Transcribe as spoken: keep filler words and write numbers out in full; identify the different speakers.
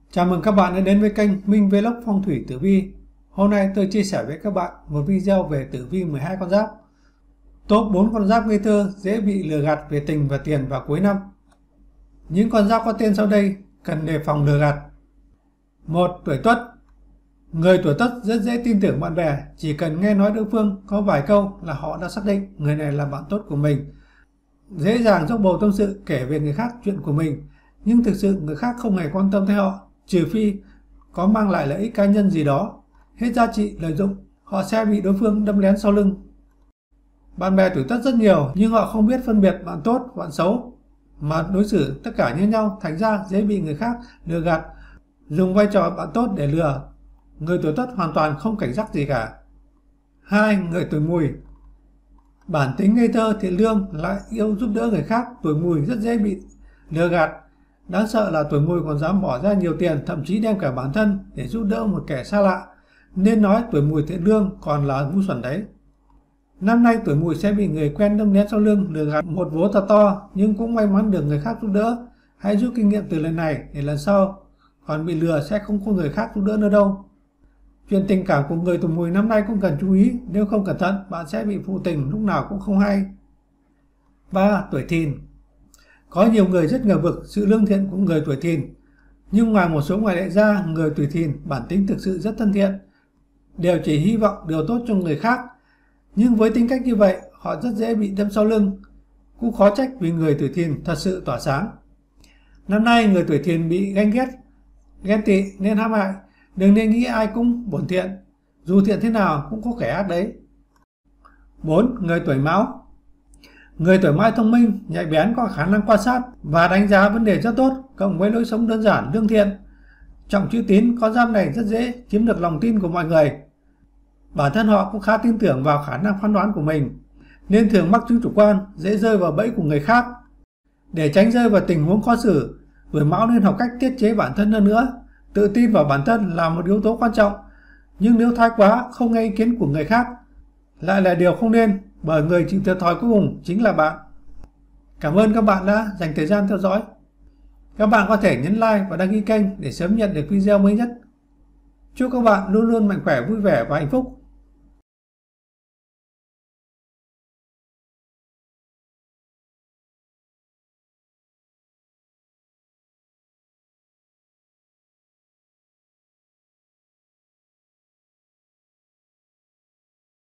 Speaker 1: Chào mừng các bạn đã đến với kênh Minh Vlog Phong thủy Tử Vi. Hôm nay tôi chia sẻ với các bạn một video về tử vi mười hai con giáp. Top bốn con giáp ngây thơ dễ bị lừa gạt về tình và tiền vào cuối năm. Những con giáp có tên sau đây cần đề phòng lừa gạt. một. Tuổi Tuất. Người tuổi Tuất rất dễ tin tưởng bạn bè, chỉ cần nghe nói đối phương có vài câu là họ đã xác định người này là bạn tốt của mình. Dễ dàng dốc bầu tâm sự kể về người khác chuyện của mình, nhưng thực sự người khác không hề quan tâm tới họ, trừ phi có mang lại lợi ích cá nhân gì đó. Hết giá trị lợi dụng, họ sẽ bị đối phương đâm lén sau lưng. Bạn bè tuổi Tuất rất nhiều, nhưng họ không biết phân biệt bạn tốt, bạn xấu, mà đối xử tất cả như nhau, thành ra dễ bị người khác lừa gạt, dùng vai trò bạn tốt để lừa. Người tuổi Tuất hoàn toàn không cảnh giác gì cả. hai. Người tuổi Mùi. Bản tính ngây thơ thiện lương lại yêu giúp đỡ người khác, tuổi Mùi rất dễ bị lừa gạt. Đáng sợ là tuổi Mùi còn dám bỏ ra nhiều tiền, thậm chí đem cả bản thân để giúp đỡ một kẻ xa lạ. Nên nói tuổi Mùi thiện lương còn là ngu xuẩn đấy. Năm nay tuổi Mùi sẽ bị người quen đâm lén sau lưng lừa gạt một vố thật to, nhưng cũng may mắn được người khác giúp đỡ. Hãy rút kinh nghiệm từ lần này để lần sau còn bị lừa sẽ không có người khác giúp đỡ nữa đâu. Chuyện tình cảm của người tuổi Mùi năm nay cũng cần chú ý, nếu không cẩn thận bạn sẽ bị phụ tình lúc nào cũng không hay. ba. Tuổi Thìn. Có nhiều người rất ngờ vực sự lương thiện của người tuổi Thìn, nhưng ngoài một số ngoại lệ ra, người tuổi Thìn bản tính thực sự rất thân thiện, đều chỉ hy vọng điều tốt cho người khác. Nhưng với tính cách như vậy, họ rất dễ bị đâm sau lưng. Cũng khó trách vì người tuổi Thìn thật sự tỏa sáng. Năm nay người tuổi Thìn bị ganh ghét, ghen tị nên hãm hại. Đừng nên nghĩ ai cũng bổn thiện, dù thiện thế nào cũng có kẻ ác đấy. bốn. Người tuổi Mão. Người tuổi Mão thông minh, nhạy bén, có khả năng quan sát và đánh giá vấn đề rất tốt, cộng với lối sống đơn giản, lương thiện, trọng chữ tín, con giáp này rất dễ chiếm được lòng tin của mọi người. Bản thân họ cũng khá tin tưởng vào khả năng phán đoán của mình, nên thường mắc chứng chủ quan, dễ rơi vào bẫy của người khác. Để tránh rơi vào tình huống khó xử, tuổi Mão nên học cách tiết chế bản thân hơn nữa. Tự tin vào bản thân là một yếu tố quan trọng, nhưng nếu thái quá, không nghe ý kiến của người khác lại là điều không nên, bởi người chịu thiệt thòi cuối cùng chính là bạn. Cảm ơn các bạn đã dành thời gian theo dõi. Các bạn có thể nhấn like và đăng ký kênh để sớm nhận được video mới nhất. Chúc các bạn luôn luôn mạnh khỏe, vui vẻ và hạnh phúc.